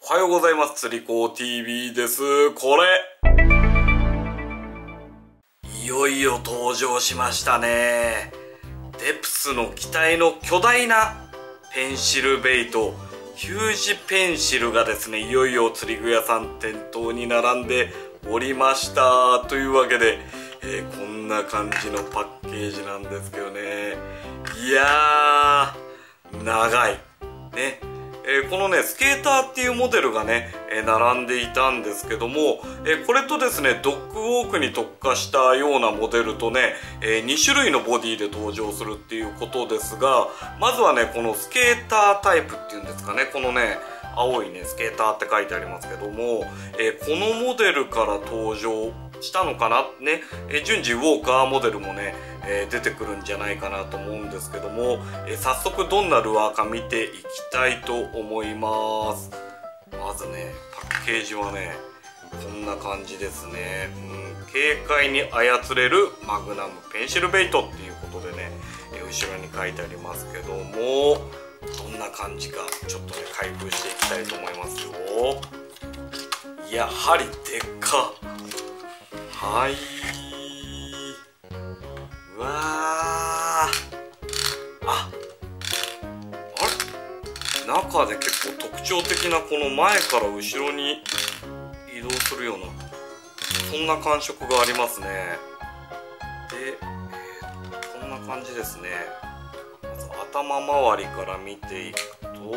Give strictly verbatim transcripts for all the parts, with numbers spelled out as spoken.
おはようございます。釣り子 ティーブイ です。これいよいよ登場しましたね。デプスの機体の巨大なペンシルベイト、ヒュージペンシルがですね、いよいよ釣り具屋さん店頭に並んでおりました。というわけで、えー、こんな感じのパッケージなんですけどね。いやー長いね。えー、このねスケーターっていうモデルがね、えー、並んでいたんですけども、えー、これとですねドッグウォークに特化したようなモデルとね、えー、に種類のボディで登場するっていうことですが、まずはねこのスケータータイプっていうんですかね、このね青いねスケーターって書いてありますけども、えー、このモデルから登場したのかなね、えー、順次ウォーカーモデルもね、えー、出てくるんじゃないかなと思うんですけども、えー、早速どんなルアーか見ていきたいと思います。まずねパッケージはねこんな感じですね。うん、軽快に操れるマグナムペンシルベイトっていうことでね、えー、後ろに書いてありますけども、どんな感じかちょっとね開封していきたいと思いますよ。いや針でっか。はい、うわー、ああれ中で結構特徴的なこの前から後ろに移動するようなそんな感触がありますね。で、えー、こんな感じですね。まず頭周りから見ていくとね、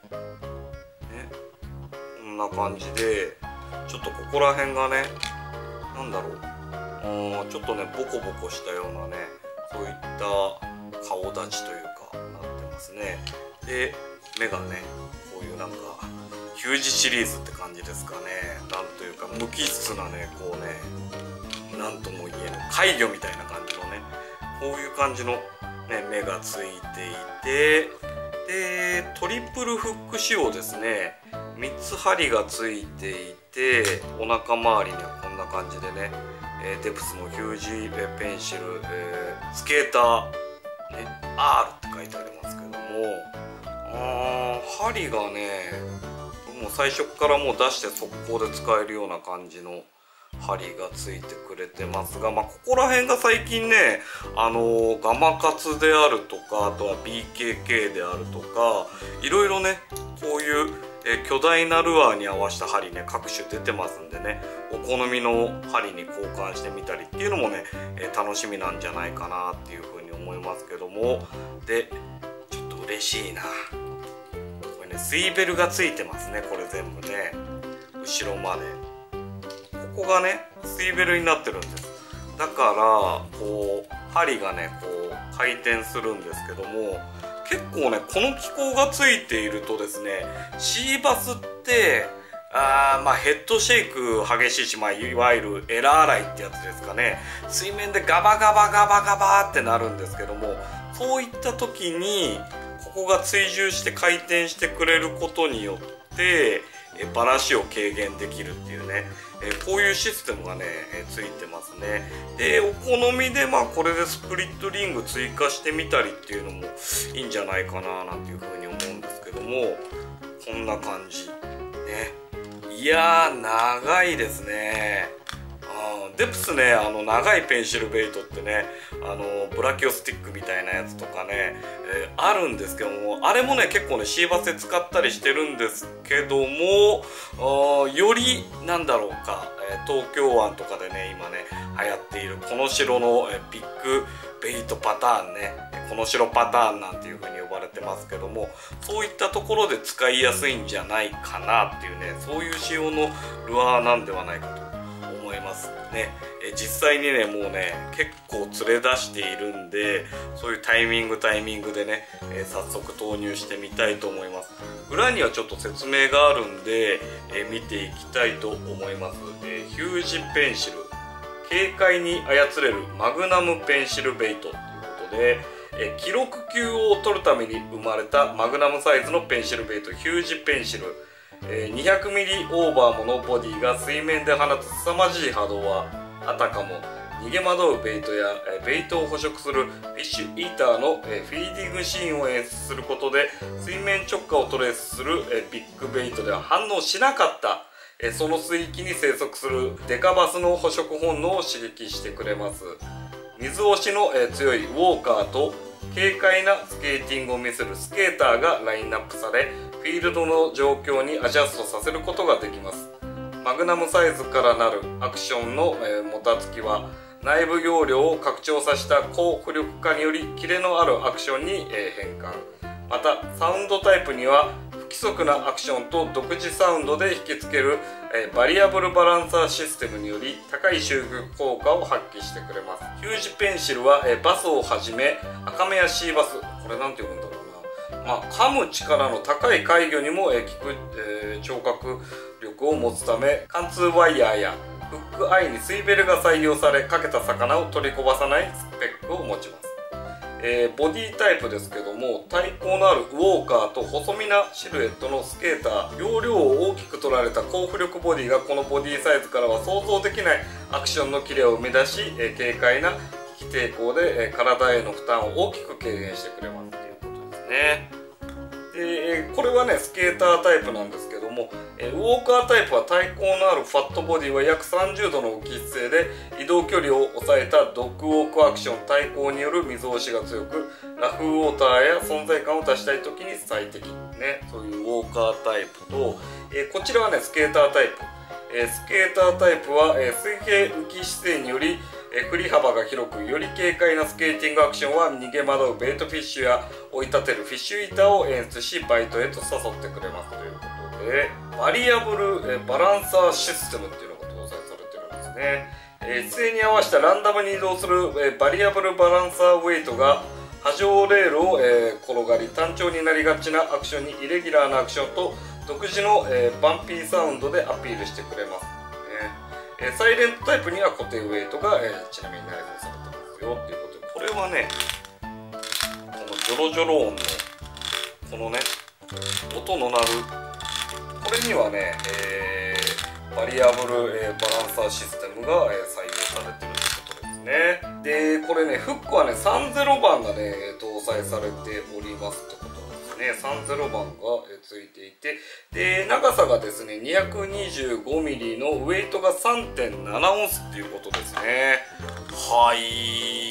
こんな感じでちょっとここら辺がねなんだろう、ちょっとねボコボコしたようなねそういった顔立ちというかなってますね。で目がねこういうなんかヒュージシリーズって感じですかね。なんというか無機質なねこうねなんとも言えぬ怪魚みたいな感じのねこういう感じの、ね、目がついていて、でトリプルフック仕様ですね。みっつ針がついていて、お腹周りにはこんな感じでね、えー、デプスのヒュージペンシル、えー、スケーター、ね、アール って書いてありますけども、あー針がねもう最初からもう出して速攻で使えるような感じの針がついてくれてますが、まあ、ここら辺が最近ねあのー、ガマカツであるとか、あとは ビーケーケー であるとか、いろいろねこういうえ巨大なルアーに合わせた針ね各種出てますんでね、お好みの針に交換してみたりっていうのもね、え楽しみなんじゃないかなっていうふうに思いますけども、でちょっと嬉しいな、これねスイベルがついてますね。これ全部ね後ろまでここがねスイベルになってるんです。だからこう針がねこう回転するんですけども、結構ねこの機構がついているとですね、シーバスってあーまあヘッドシェイク激しいし、まあ、いわゆるエラー洗いってやつですかね、水面でガバガバガバガバってなるんですけども、そういった時にここが追従して回転してくれることによってバラシを軽減できるっていうね、えこういうシステムがねついてますね。でお好みでまあこれでスプリットリング追加してみたりっていうのもいいんじゃないかななんていうふうに思うんですけども、こんな感じね。いやー長いですね。あデプスねあの長いペンシルベイトってねあのブラキオスティックみたいなやつとかね、えー、あるんですけども、あれもね結構ねシーバスで使ったりしてるんですけども、あよりなんだろうか、えー、東京湾とかでね今ね流行っているこの城の、えー、ビッグベイトパターンね、この城パターンなんていう風に呼ばれてますけども、そういったところで使いやすいんじゃないかなっていうね、そういう仕様のルアーなんではないかと思いますね。え実際にねもうね結構釣れ出しているんで、そういうタイミングタイミングでね、えー、早速投入してみたいと思います。裏にはちょっと説明があるんで、えー、見ていきたいと思います。えー、ヒュージペンシル軽快に操れるマグナムペンシルベイトということで、えー、記録級を取るために生まれたマグナムサイズのペンシルベイトヒュージペンシル、えー、にひゃくミリオーバーものボディが水面で放つ凄まじい波動はあたかも逃げ惑うベイトやベイトを捕食するフィッシュイーターのフィーディングシーンを演出することで水面直下をトレースするビッグベイトでは反応しなかったその水域に生息するデカバスの捕食本能を刺激してくれます。水押しの強いウォーカーと軽快なスケーティングを見せるスケーターがラインナップされ、フィールドの状況にアジャストさせることができます。マグナムサイズからなるアクションのもたつきは内部容量を拡張させた高浮力化によりキレのあるアクションに変換。またサウンドタイプには不規則なアクションと独自サウンドで引きつけるバリアブルバランサーシステムにより高い集客効果を発揮してくれます。ヒュージペンシルはバスをはじめアカメやシーバス、これなんて読むんだろうな、まあ、噛む力の高い怪魚にも効く、えー、聴覚力を持つため貫通ワイヤーやフックアイに水ベルが採用され、かけた魚を取りこぼさないスペックを持ちます。えー、ボディタイプですけども、対抗のあるウォーカーと細身なシルエットのスケーター、容量を大きく取られた高浮力ボディがこのボディサイズからは想像できないアクションのキレを生み出し、えー、軽快な引き抵抗で、えー、体への負担を大きく軽減してくれますということですね。でこれはねスケータータイプなんですけども、ウォーカータイプは対抗のあるファットボディは約さんじゅうどの浮き姿勢で移動距離を抑えたドッグウォークアクション、対抗による水押しが強くラフウォーターや存在感を出したい時に最適ね、そういうウォーカータイプと、えー、こちらはねスケータータイプ、えー、スケータータイプは、えー、水平浮き姿勢により振り幅が広くより軽快なスケーティングアクションは逃げ惑うベイトフィッシュや追い立てるフィッシュイーターを演出しバイトへと誘ってくれますということで、バリアブルバランサーシステムっていうのが搭載されてるんですね。えー、姿勢に合わせたランダムに移動する、えー、バリアブルバランサーウェイトが波状レールを、えー、転がり単調になりがちなアクションにイレギュラーなアクションと独自の、えー、バンピーサウンドでアピールしてくれます。えー、サイレントタイプには固定ウェイトが、えー、ちなみに内蔵されてますよということで、これはねこのジョロジョロ音のこのね音の鳴るこれにはね、えー、バリアブル、えー、バランサーシステムが、えー、採用されてるということですね。でこれねフックはねさんじゅうばんがね搭載されておりますってことね、さんじゅうばんがついていて、で長さがですね にひゃくにじゅうごミリ のウェイトが さんてんななオンスっていうことですね。はい、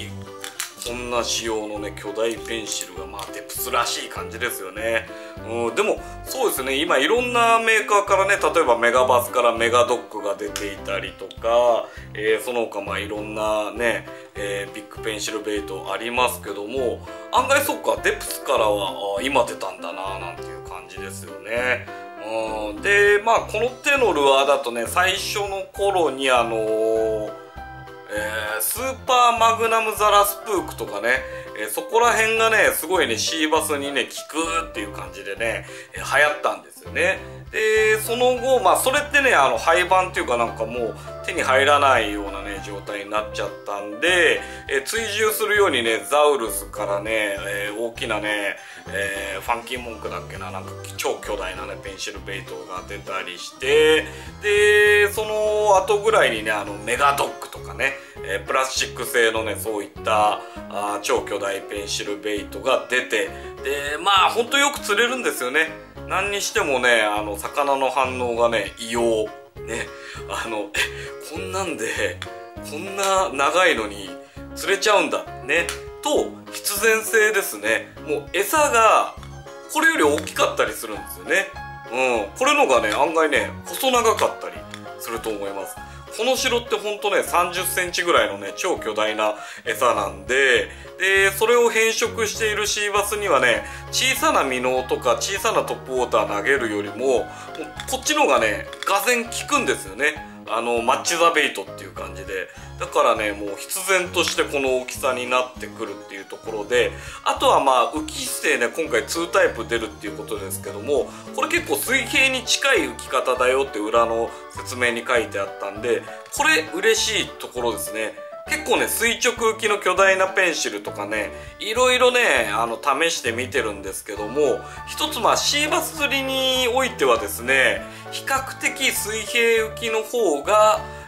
こんな仕様のね巨大ペンシルがまあデプスらしい感じですよね。うん、でもそうですね、今いろんなメーカーからね、例えばメガバスからメガドッグが出ていたりとか、えー、その他まあいろんなね、えー、ビッグペンシルベイトありますけども、案外そっかデプスからはあ今出たんだななんていう感じですよね。うん、でまあこの手のルアーだとね、最初の頃にあのーえー、スーパーマグナムザラスプークとかね、えー、そこら辺がねすごいねシーバスにね効くっていう感じでね、えー、流行ったんですよね。でその後まあそれってねあの廃盤っていうかなんかもう手に入らないようなね状態になっちゃったんで、えー、追従するようにねザウルスからね、えー、大きなね、えー、ファンキーモンクだっけな、なんか超巨大なねペンシルベイトが出たりして、でその後ぐらいにねあのメガドッグとかね、えー、プラスチック製のねそういったあ超巨大ペンシルベイトが出て、でまあほんとよく釣れるんですよね。何にしてもねあの魚の反応がね異様ね、あのえこんなんでこんな長いのに釣れちゃうんだねと、必然性ですね。もう餌がこれより大きかったりするんですよね。うん、これのがね案外ね細長かったりすると思います。この城ってほんとねさんじゅっセンチぐらいのね超巨大な餌なんで、でそれを変色しているシーバスにはね小さなミノとか小さなトップウォーター投げるよりももうこっちの方がねがぜん効くんですよね。あのマッチ・ザ・ベイトっていう感じで、だからねもう必然としてこの大きさになってくるっていうところで、あとはまあ浮き姿勢ね今回にタイプ出るっていうことですけども、これ結構水平に近い浮き方だよって裏の説明に書いてあったんで、これ嬉しいところですね。結構ね垂直浮きの巨大なペンシルとかねいろいろねあの試してみてるんですけども、一つまあシーバス釣りにおいてはですね比較的水平浮きの方が、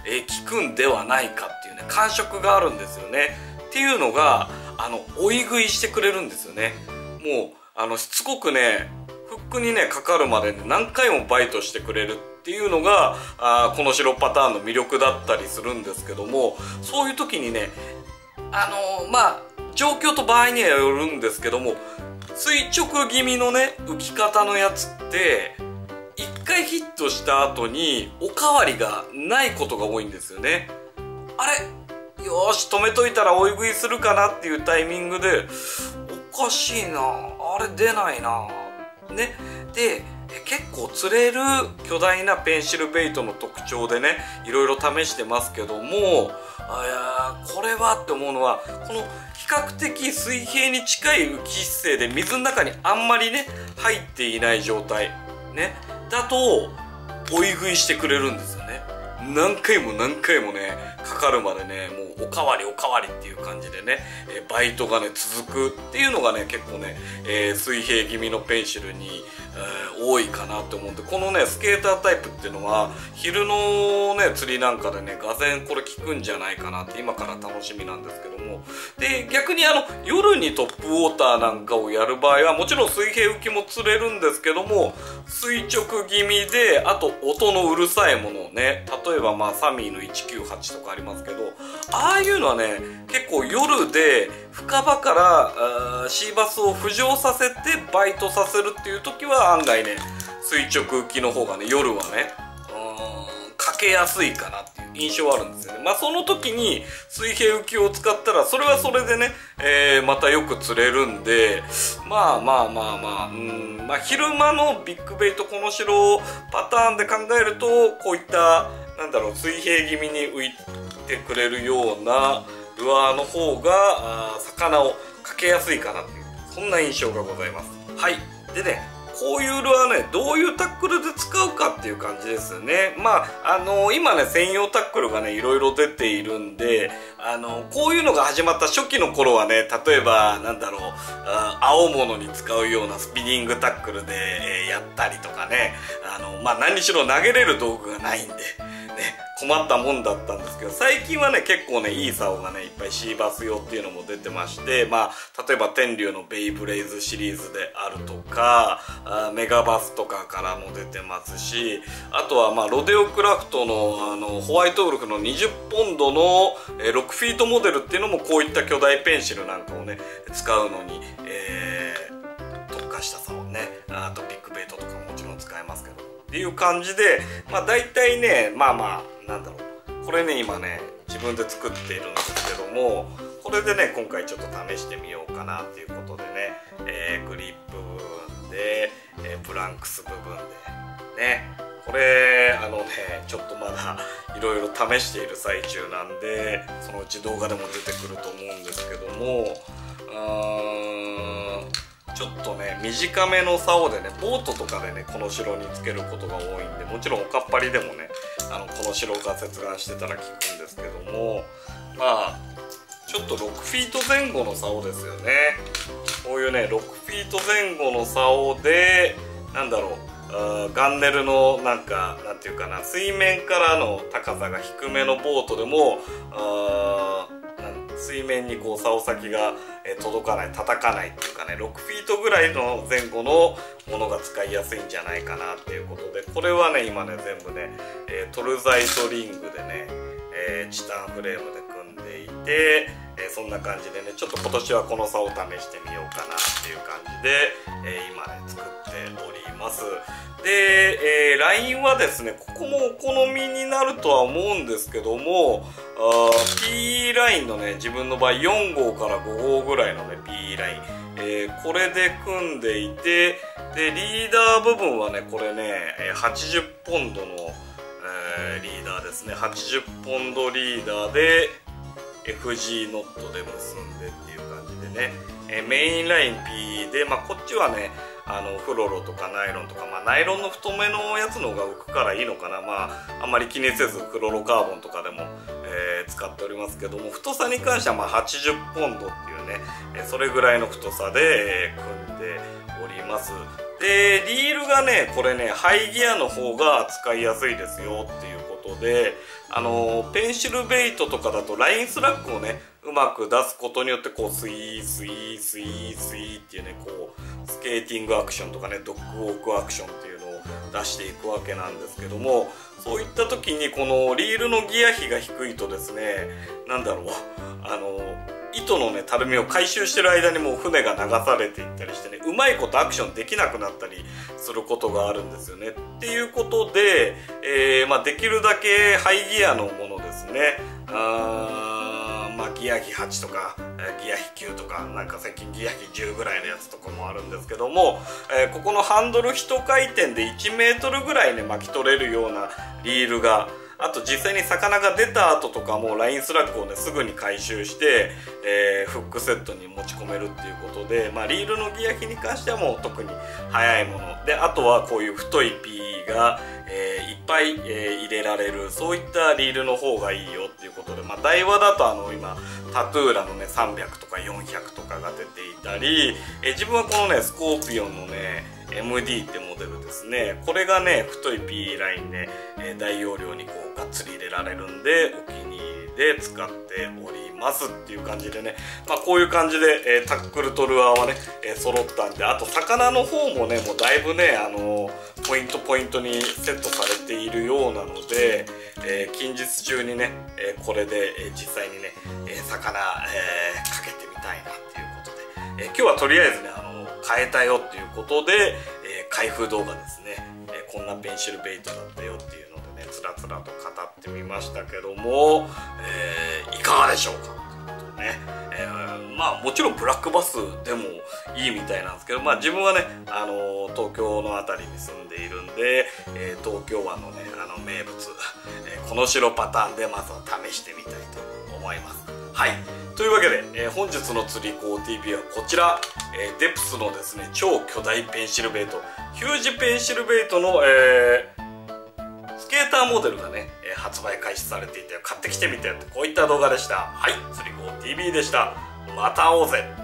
えー、効くんではないかっていうね感触があるんですよね。っていうのがあの追い食いしてくれるんですよね。もうあのしつこくねフックにねかかるまで、ね、何回もバイトしてくれるっていうのがあこの白パターンの魅力だったりするんですけども、そういう時にねあのー、まあ状況と場合にはよるんですけども、垂直気味のね浮き方のやつって一回ヒットした後におかわりがないことが多いんですよね。あれよーし止めといたら追い食いするかなっていうタイミングでおかしいなあれ出ないなね。で結構釣れる巨大なペンシルベイトの特徴でねいろいろ試してますけども、あいやこれはって思うのはこの比較的水平に近い浮き姿勢で水の中にあんまりね入っていない状態ねだと追い食いしてくれるんですよね。何回も何回もねかかるまでねもうおかわりおかわりっていう感じでね、えー、バイトがね続くっていうのがね結構ね、えー、水平気味のペンシルに、えー、多いかなって思うんで、このねスケータータイプっていうのは昼のね釣りなんかでねがぜんこれ効くんじゃないかなって今から楽しみなんですけども、で逆にあの夜にトップウォーターなんかをやる場合はもちろん水平浮きも釣れるんですけども、垂直気味であと音のうるさいものをね例えばまあサミーのいちきゅうはちとかありますけど、ああいうのはね結構夜で深場からシーバスを浮上させてバイトさせるっていう時は案外ね垂直浮きの方がね夜はねうーんかけやすいかなっていう印象はあるんですよね。まあその時に水平浮きを使ったらそれはそれでね、えー、またよく釣れるんで、まあまあまあまあうんまあ昼間のビッグベイトこの白パターンで考えるとこういったなんだろう水平気味に浮いてくれるようなルアーの方があ魚をかけやすいかなっていうそんな印象がございます。はい。でねこういうルアーねどういうタックルで使うかっていう感じですよね。まああのー、今ね専用タックルがねいろいろ出ているんで、あのー、こういうのが始まった初期の頃はね例えばなんだろうあ青物に使うようなスピニングタックルで、えー、やったりとかね、あのー、まあ何にしろ投げれる道具がないんでね困ったもんだったんですけど、最近はね結構ねいい竿がねいっぱいシーバス用っていうのも出てまして、まあ例えば天竜のベイブレイズシリーズであるとかあメガバスとかからも出てますし、あとはまあロデオクラフトのあのホワイトウルフのにじゅっポンドの、えー、ろくフィートモデルっていうのもこういった巨大ペンシルなんかをね使うのに、えー、特化した竿ね、あとビッグベイトとかももちろん使えますけどっていう感じで、まあ大体ねまあまあなんだろうこれね今ね自分で作っているんですけども、これでね今回ちょっと試してみようかなっていうことでね、えー、グリップ部分で、えー、プランクス部分でねこれあのねちょっとまだいろいろ試している最中なんでそのうち動画でも出てくると思うんですけども、うーんちょっとね短めの竿でねボートとかでねこの白につけることが多いんで、もちろんおかっぱりでもねあのこの白が接岸してたら効くんですけども、まあちょっとろくフィート前後の竿ですよね。こういうねろくフィート前後の竿でなんだろうあガンネルのなんかなんていうかな水面からの高さが低めのボートでもあ水面にこう竿先が届かない叩かないっていうかねろくフィートぐらいの前後のものが使いやすいんじゃないかなっていうことで、これはね今ね全部ね、えー、トルザイトリングでね、えー、チタンフレームで組んでいて、えー、そんな感じでねちょっと今年はこの竿を試してみようかなっていう感じで、えー、今ね作っております。で、えー、ラインはですねここもお好みになるとは思うんですけども、あ P ラインのね自分の場合よん号からご号ぐらいのね P ライン、えー、これで組んでいて、でリーダー部分はねこれねはちじゅっポンドの、えー、リーダーですね。はちじゅっポンドリーダーで エフジー ノットで結んでっていう感じでね、えー、メインライン P で、まあ、こっちはねあのフロロとかナイロンとか、まあ、ナイロンの太めのやつの方が浮くからいいのかな、まああんまり気にせずフロロカーボンとかでも、えー、使っておりますけども、太さに関してはまあはちじゅっポンドっていうね、えー、それぐらいの太さで、えー、組んでおります。でリールがねこれねハイギアの方が使いやすいですよっていうこことで、あのペンシルベイトとかだとラインスラッグをねうまく出すことによってこうスイースイースイースイーっていうねこうスケーティングアクションとかねドッグウォークアクションっていうのを出していくわけなんですけども、そういった時にこのリールのギア比が低いとですね、なんだろう、あの糸のねたるみを回収してる間にもう船が流されていったりしてね、うまいことアクションできなくなったりすることがあるんですよね。っていうことで、えーまあ、できるだけハイギアのものですね、あーまあ、ギア比はちとかギア比きゅうとか、なんか最近ギア比じゅうぐらいのやつとかもあるんですけども、えー、ここのハンドル一回転でいちメートルぐらいね巻き取れるようなリールが、あと実際に魚が出た後とかもラインスラッグをねすぐに回収して、えー、フックセットに持ち込めるっていうことで、まあ、リールのギア比に関してはもう特に速いもので、あとはこういう太いピーが、えー、いっぱい、えー、入れられる、そういったリールの方がいいよっていうことで、まあ、ダイワだとあの今タトゥーラのねさんびゃくとかよんひゃくとかが出ていたり、えー、自分はこのねスコーピオンのねエムディー ってモデルですね、これがね太い P ラインで、えー、大容量にこうがっつり入れられるんでお気に入りで使っておりますっていう感じでね、まあ、こういう感じで、えー、タックルとルアーはね、えー、揃ったんで、あと魚の方もねもうだいぶね、あのー、ポイントポイントにセットされているようなので、えー、近日中にね、えー、これで、えー、実際にね、えー、魚、えー、かけてみたいなっていうことで、えー、今日はとりあえずね、あの変えたよっていうことで、えー、開封動画ですね、えー、こんなペンシルベイトだったよっていうのでねつらつらと語ってみましたけども、えー、いかがでしょうかということでね、えー、まあもちろんブラックバスでもいいみたいなんですけど、まあ自分はね、あのー、東京の辺りに住んでいるんで、えー、東京湾のねあの名物、えー、この白パターンでまずは試してみたいと思います。はい、というわけで、えー、本日の釣り子 ティービー はこちら、えー、デプスのですね超巨大ペンシルベイト、ヒュージペンシルベイトの、えー、スケーターモデルがね、えー、発売開始されていて買ってきてみて、こういった動画でした。はい、釣り子 ティービー でした。また会おうぜ。